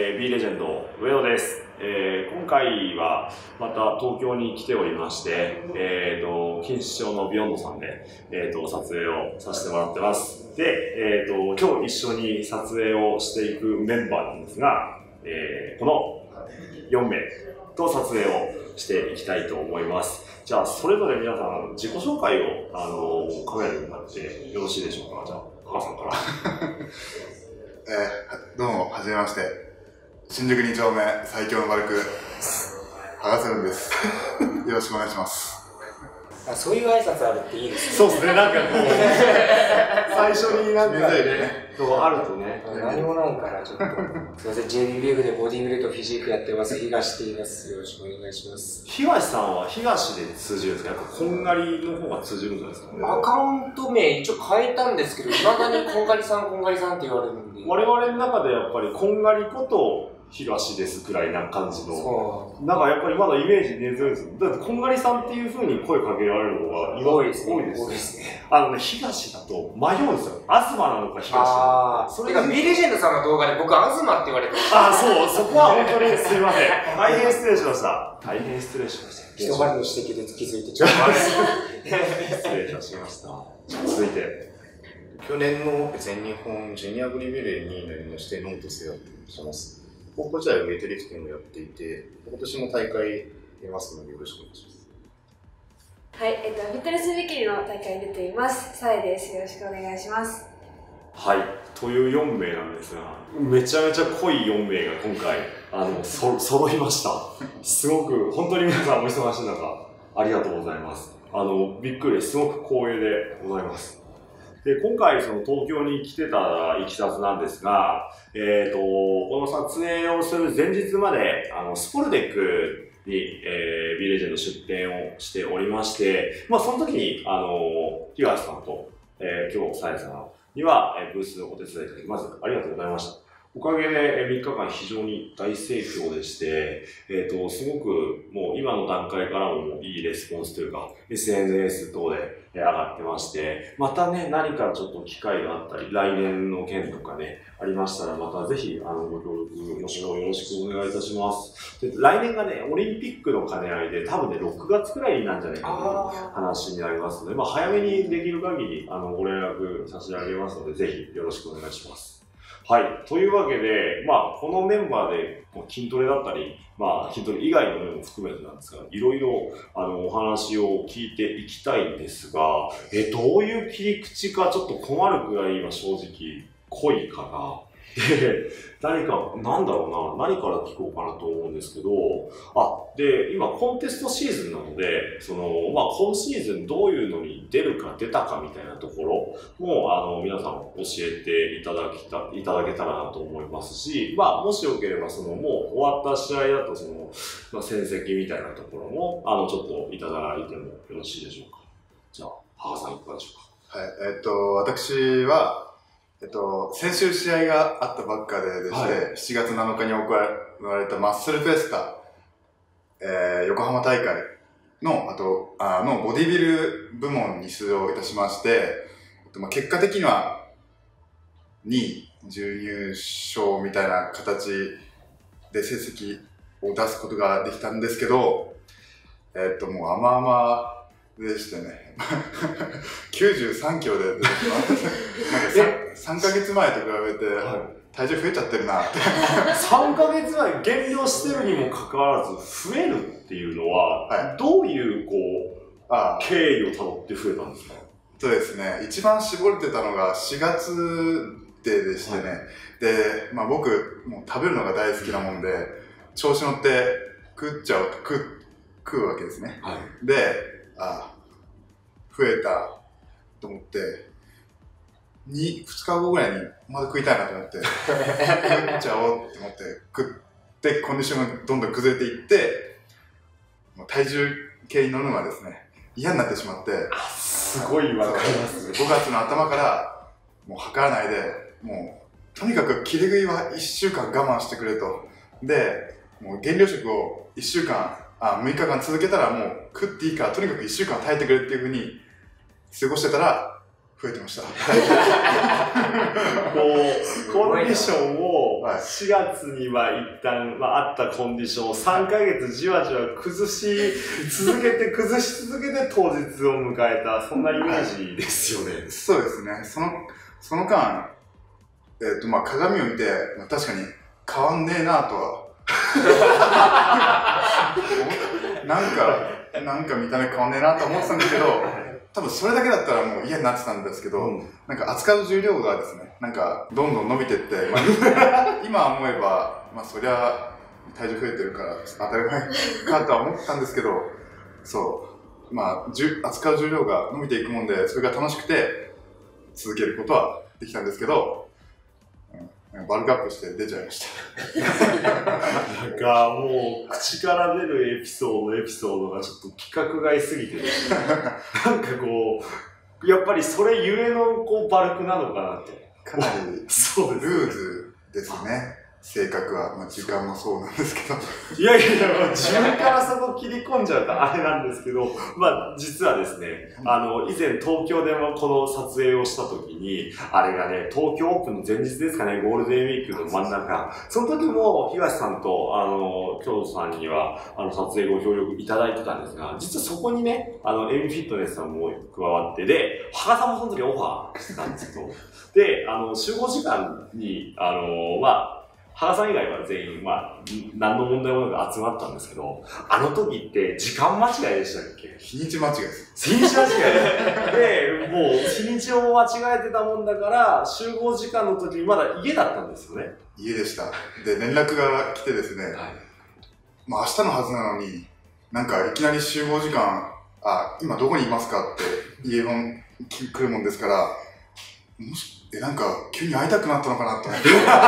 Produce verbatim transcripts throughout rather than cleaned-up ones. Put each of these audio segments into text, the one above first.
えー、B レジェンド上野です。えー、今回はまた東京に来ておりまして、えーと、錦糸町のビヨンドさんで、えーと、撮影をさせてもらってます。で、えーと、今日一緒に撮影をしていくメンバーなんですが、えー、このよんめいと撮影をしていきたいと思います。じゃあ、それぞれ皆さん自己紹介を、あのー、カメラに向かってよろしいでしょうか。じゃあ、母さんから。 えー、どうも、はじめまして。新宿に丁目最強のマルク、ハガセルンです。よろしくお願いします。 あ、そういう挨拶あるっていいですね。 そうですね、なんかこう、最初になんかね、そうあるとね。 何もないから、ちょっと。すいません、ジェイビー リーグでボディビルとフィジークやってます、東って言います。よろしくお願いします。 東さんは東で通じるんですか？やっぱこんがりの方が通じるんじゃないですかね。 アカウント名一応変えたんですけど、いまだにこんがりさん、こんがりさんって言われるんで。 我々の中でやっぱりこんがりこと東ですくらいな感じの。なんかやっぱりまだイメージ根強いですよ。だってこんがりさんっていう風に声かけられるのが多いですね。 多いですね。あのね、東だと迷うんですよ。東なのか東なのか。 それが B レジェンドさんの動画で僕、東って言われてました。 ああ、そう、そこは本当にすいません。大変失礼しました。大変失礼しました。 人前の指摘で気づいてちょっと失礼いたしました。続いて。 去年の全日本ジュニアブリビレーになりまして、野本聖也と申します。高校時代はウェイトリフティングをやっていて、今年も大会出ますのでよろしくお願いします。 はい、えっと、フィットネスビキニの大会に出ています。サエです。よろしくお願いします。 はい、というよんめいなんですが、めちゃめちゃ濃いよんめいが今回、あの、そ、揃いました。すごく、本当に皆さんお忙しい中、ありがとうございます。あの、びっくり、すごく光栄でございます。で、今回、その東京に来てたいきさつなんですが、えっと、この撮影をする前日まで、あの、スポルデックに、えー、B レジェンド出展をしておりまして、まあ、その時に、あの、東さんと、えー、今日、さやさんには、えー、ブースをお手伝いいただき、まずありがとうございました。おかげでみっかかん非常に大盛況でして、えっと、すごくもう今の段階からもいいレスポンスというか、エスエヌエス 等で上がってまして、またね、何かちょっと機会があったり、来年の件とかね、ありましたら、またぜひ、あの、ご協力の方よろしくお願いいたします。で、来年がね、オリンピックの兼ね合いで、多分ね、ろくがつくらいになんじゃないかという話になりますので、まあ、早めにできる限り、あの、ご連絡差し上げますので、ぜひよろしくお願いします。はい。というわけで、まあ、このメンバーで筋トレだったり、まあ、筋トレ以外の面も含めてなんですが、いろいろ、あの、お話を聞いていきたいんですが、え、どういう切り口かちょっと困るくらい今正直濃いかな。で、何か、なんだろうな、何から聞こうかなと思うんですけど、あ、で、今コンテストシーズンなので、その、まあ、今シーズンどういうのに出るか出たかみたいなところも、あの、皆さん教えていただきた、いただけたらなと思いますし、まあ、もしよければ、その、もう終わった試合だと、その、まあ、戦績みたいなところも、あの、ちょっといただいてもよろしいでしょうか。じゃあ、母さんいかがでしょうか。 はい、えー、っと、私は、えっと、先週試合があったばっかでですね、はい、しちがつなのかに行われたマッスルフェスタ、えー、横浜大会の、あと、あの、ボディビル部門に出場いたしまして、えっとまあ、結果的にはにい、準優勝みたいな形で成績を出すことができたんですけど、えっと、もう甘々でしてね、きゅうじゅうさんキロで出てきました。なんか 3, さんかげつまえと比べて、体重増えちゃってるなって。 さんかげつまえ減量してるにもかかわらず、増えるっていうのは、はい、どういう、こう、あ経緯をたどって増えたんですか？ そうですね、一番絞れてたのがしがつででしてね、はい、で、まあ僕、もう食べるのが大好きなもんで、調子乗って食っちゃう、食、食うわけですね。はい、で、ああ、増えたと思って、に、ふつかごぐらいにまだ食いたいなと思って、食っちゃおうって思って食って、コンディションがどんどん崩れていって、もう体重計に乗るのがですね、嫌になってしまって、 すごいわかります。 ごがつの頭からもう測らないで、もう、とにかく切り食いはいっしゅうかん我慢してくれと。で、もう減量食をいっしゅうかん、あ、むいかかん続けたらもう食っていいから、とにかくいっしゅうかん耐えてくれっていうふうに過ごしてたら、増えてました。 こう、コンディションをはいしがつには一旦、まあ、あったコンディションをさんかげつじわじわ崩し続けて、崩し続けて当日を迎えた、そんなイメージですよね。 そうですね。その、その間、えっと、まあ、鏡を見て、まあ、確かに変わんねえなとは。なんか、なんか見た目変わんねえなと思ってたんですけど、多分それだけだったらもう嫌になってたんですけど、うん、なんか扱う重量がですね、なんかどんどん伸びてって、まあ、今思えば、まあそりゃ体重増えてるから当たり前かとは思ってたんですけど、そう、まあ扱う重量が伸びていくもんで、それが楽しくて続けることはできたんですけど、バルクアップして出ちゃいました。 なんかもう口から出るエピソードエピソードがちょっと規格外すぎてるし、なんかこうやっぱりそれゆえのこうバルクなのかなって。 かなりそうです、ね、 ルーズですね。性格は、まあ、時間もそうなんですけど。 いやいやいや、自分からそこ切り込んじゃうとあれなんですけど、まあ実はですね、あの、以前東京でもこの撮影をした時に、あれがね、東京オープンの前日ですかね、ゴールデンウィークの真ん中、その時も東さんと、あの、京都さんには、あの、撮影ご協力いただいてたんですが、実はそこにね、あの、エミフィットネスさんも加わって、で、羽賀さんもその時オファーしてたんですけど、で、あの、集合時間に、あの、まあ、羽賀さん以外は全員、まあ、何の問題もなく集まったんですけど、あの時って時間間違いでしたっけ？ 日にち間違いです。 日にち間違いで、もう日にちを間違えてたもんだから、集合時間の時にまだ家だったんですよね。 家でした。で、連絡が来てですね、はい、まあ明日のはずなのに、なんかいきなり集合時間、あ、今どこにいますかって家本来るもんですから、もし、え、なんか急に会いたくなったのかなと思って。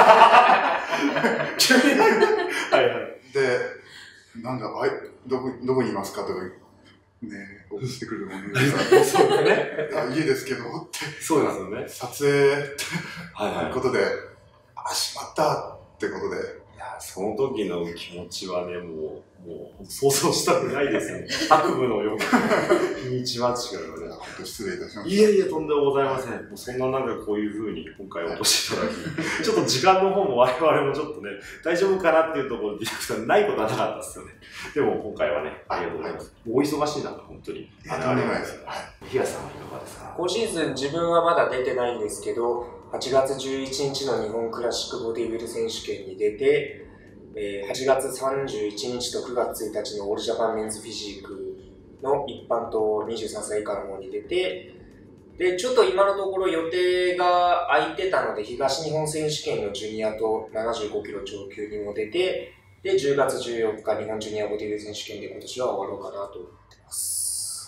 急にはいはい。 で、なんだ、あい、どこ、どこにいますかとか、ね、送ってくるもんですそうだね。 家ですけどって。 そうですよね。 撮影って、はいはい。ことで、あ、しまったってことで。 いや、その時の気持ちはね、もう、もう、想像したくないですね。悪夢のような日にち間違いはね。 本当失礼いたしました。 いやいや、とんでもございません。もうそんななんかこういう風に今回お越しいただき、ちょっと時間の方も我々もちょっとね、大丈夫かなっていうところでディレクターないことはなかったですよね。でも今回はね、ありがとうございます。お忙しいな、本当に。 ありがとうございます。 東さんはいかがですか？ 今シーズン自分はまだ出てないんですけど、はちがつじゅういちにちの日本クラシックボディビル選手権に出て、はちがつさんじゅういちにちとくがつついたちのオールジャパンメンズフィジークの一般とにじゅうさんさい以下の方に出て、で、ちょっと今のところ予定が空いてたので、東日本選手権のジュニアとななじゅうごキロ超級にも出て、で、じゅうがつじゅうよっか日本ジュニアボディビル選手権で今年は終わろうかなと思ってます。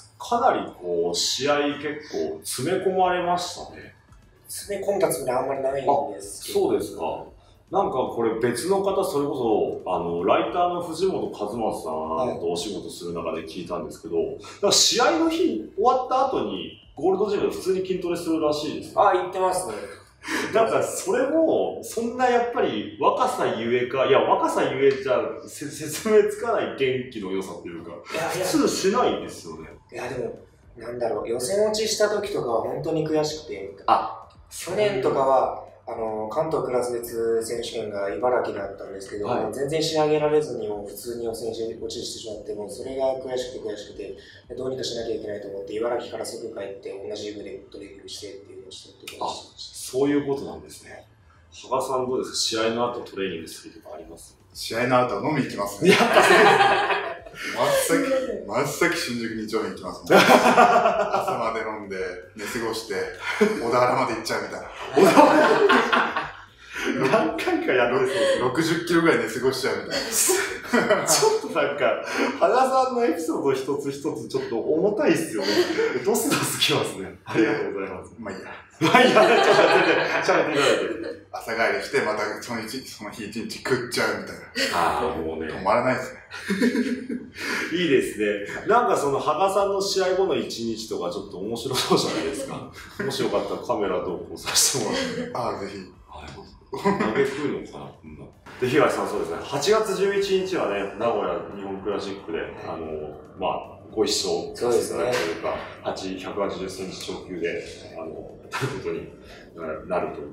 かなりこう、試合結構詰め込まれましたね。 詰め込んだつもりあんまりないんですけど。そうですか。なんかこれ別の方、それこそ、あの、ライターの藤本和正さんとお仕事する中で聞いたんですけど、だから試合の日終わった後にゴールドジムで普通に筋トレするらしいです、ね。 あ、言ってますね。 なんかそれも、そんなやっぱり若さゆえか、いや若さゆえじゃ説明つかない元気の良さっていうか、いやいや普通しないですよね。 いやでも、なんだろう、予選落ちした時とかは本当に悔しくて、あ、去年とかは、あの関東クラス別選手権が茨城だったんですけど、はい、全然仕上げられずにも普通に予選落ちしてしまって、もうそれが悔しくて悔しくて、どうにかしなきゃいけないと思って、茨城からすぐ帰って同じ部でトレーニングしてっていうのをしてってました。そういうことなんですね。羽賀さんどうですか？試合の後トレーニングするとかあります？ 試合の後は飲み行きますね。やっぱ真っ先、真っ先新宿に丁目行きますね。朝まで飲んで、寝過ごして、小田原まで行っちゃうみたいな。小田原何回かやるそうろくじゅっキロぐらい寝過ごしちゃうみたいな。 ちょっとなんか、羽賀さんのエピソード一つ一つちょっと重たいっすよね。ドスドスきますね。ありがとうございます。 まあいいや。 まあいいや、ちょっと待って、ちょっと待っていただいて。 朝帰りして、またその日、その日一日食っちゃうみたいな。 ああ、もうね。 止まらないですね。 いいですね。なんかその、羽賀さんの試合後の一日とかちょっと面白そうじゃないですか。もしよかったらカメラ投稿させてもらって。 ああ、ぜひ。 はい。投げ食うのかな、こんな。で、東さんそうですね。はちがつじゅういちにちはね、名古屋日本クラシックで、あの、まあ、ご一緒させていただくというか、ひゃくはちじゅっセンチ超級で、あの、ということになるということで。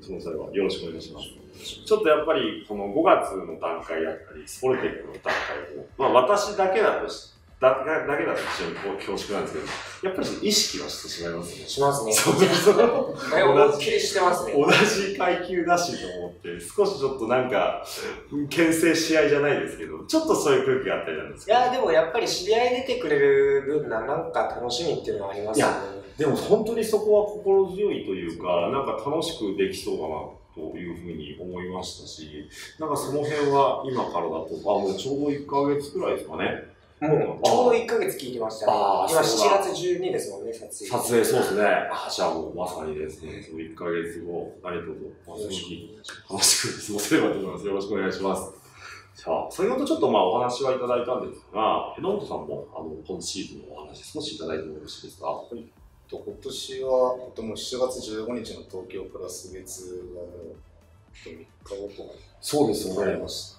その際はよろしくお願いします。ちょっとやっぱり、このごがつの段階だったり、スポルテックの段階を、まあ私だけだとし、だだけだと非常に恐縮なんですけど、やっぱり意識はしてしまいますね。 しますね。 そうそうそう。 思いっきりしてますね。 同じ階級だしと思って、少しちょっとなんか、牽制し合いじゃないですけど、ちょっとそういう空気があったりなんですけど。 いや、でもやっぱり知り合い出てくれる分な、なんか楽しみっていうのはありますよね。 でも本当にそこは心強いというか、なんか楽しくできそうだなというふうに思いましたし、なんかその辺は今からだと、あ、もうちょうどいっかげつくらいですかね。 もうちょうどいっかげつ聞いてましたね。 あ今しちがつじゅうににですもんね、撮影。 撮影、そうですね。あ、じゃあもうまさにですね、そのいっかげつご、何とぞ、まあ、正直、楽しく過ごせればと思います。よろしくお願いします。さあ、先ほどちょっとまあお話はいただいたんですが、榎本さんもあの今シーズンのお話少しいただいてもよろしいですか？はい。 今年は、もうしちがつじゅうごにちの東京プラス別がもうみっかごとかそうですよね。 ありまして、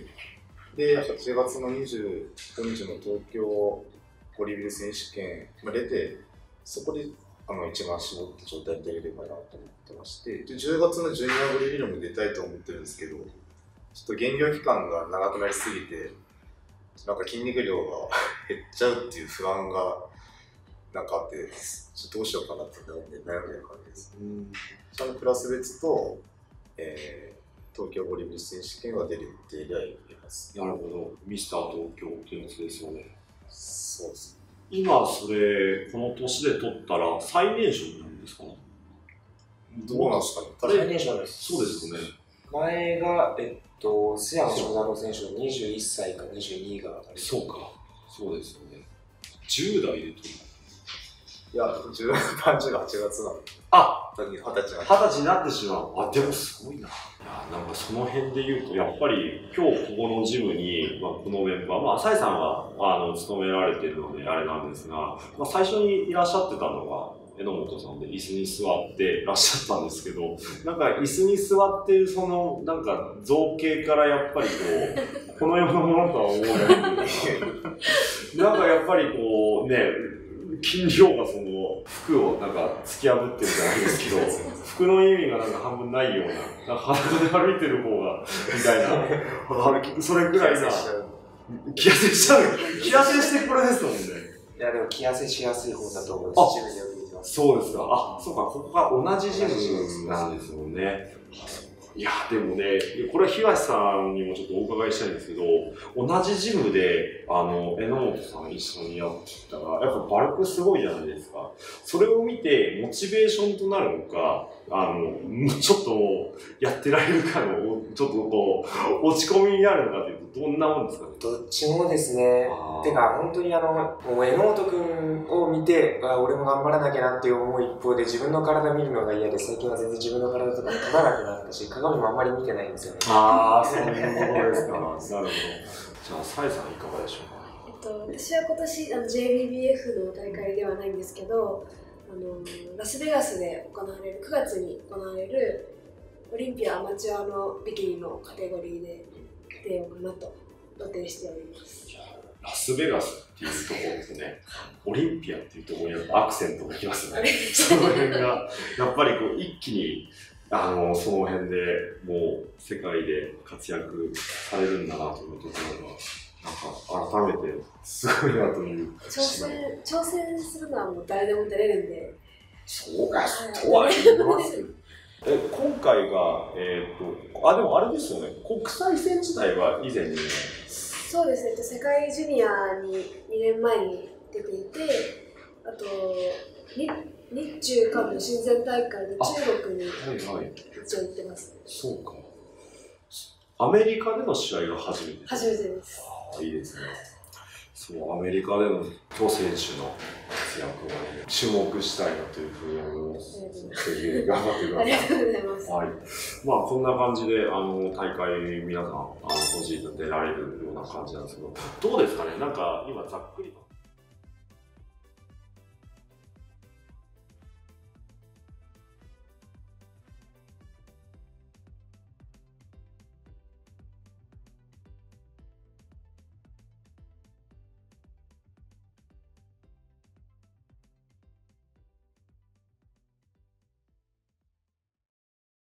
で、はちがつのにじゅうごにちの東京ボディビル選手権が出て、そこであの一番絞った状態で出れればなと思ってまして、でじゅうがつのジュニアボディビルも出たいと思ってるんですけど、ちょっと減量期間が長くなりすぎて、なんか筋肉量が減っちゃうっていう不安がなんかあって、ちょっとどうしようかなって悩んで悩んでる感じです。ちゃんとクラス別と、えー、東京ボディビル選手権が出るっていう例います。 なるほど。ミスター東京ってやつですよね。 そうです。 今、それ、この年で取ったら最年少なんですかね？ どうなんですかね？ 最年少です。 そうですよね。 前が、えっと、須山翔太郎選手のにじゅういっさいかにじゅうにが当たり。 そうか。そうですよね。じゅう代で取る。 いや、じゅう誕生がはちがつなの。 あ、 はたちになってしまう。あ、でもすごいな。いや、なんかその辺で言うと、やっぱり今日ここのジムに、まあ、このメンバー、まあ、サイさんは、あの、勤められているので、あれなんですが、まあ、最初にいらっしゃってたのが、榎本さんで椅子に座ってらっしゃったんですけど、なんか椅子に座ってるその、なんか造形からやっぱりこう、この世のものとは思えないというか、なんかやっぱりこう、ね、筋量がその服をなんか突き破ってるじゃないですけど、服の意味がなんか半分ないような、なんか裸で歩いてる方が、みたいな、それくらいな、気痩せしちゃう。気痩せしてこれですもんね。 いや、でも気痩せしやすい方だと思います。ジムによく行きます。 そうですか。あ、そうか、ここが同じジムなんですもんね。いや、でもね、これは東さんにもちょっとお伺いしたいんですけど、同じジムで、あの、榎本さん一緒にやってたら、やっぱバルクすごいじゃないですか。それを見て、モチベーションとなるのか、あの、ちょっとやってられるかの、ちょっとこう、落ち込みになるのかというと、どんなもんですかね？ どっちもですね。てか、本当にあの、もう榎本くんを見て、あ、俺も頑張らなきゃなって思う一方で、自分の体見るのが嫌で、最近は全然自分の体とか撮らなくなったし、鏡もあんまり見てないんですよね。 ああ、そういうことですか。なるほど。じゃあ、サイさんいかがでしょうか？ えっと、私は今年あの ジェイビービーエフ の大会ではないんですけど、あのラスベガスで行われるくがつに行われるオリンピアアマチュアのビキニのカテゴリーで出ようかなと予定しております。 ラスベガスっていうところですね。オリンピアっていうところにアクセントがきますね。その辺がやっぱりこう一気にあのその辺でもう世界で活躍されるんだなというところが。なんか改めてすごいなという挑戦挑戦するのはもう誰でも出れるんで、 そうかとは言いますけどえ今回がえっ、ー、とあでもあれですよね、国際戦自体は以前にそうですね、世界ジュニアににねんまえに出ていて、あと日中韓の親善大会で中国に一応行ってます、ね。 そうか。アメリカでの試合が初めて。 初めてです。 ああ、いいですね。そう、アメリカでの今日選手の活躍を、ね、注目したいなというふうに思います。ぜひ頑張ってください。 ありがとうございます。 はい。まあこんな感じであの大会皆さんあの今シーズン出られるような感じなんですけど、どうですかね。なんか今ざっくりと。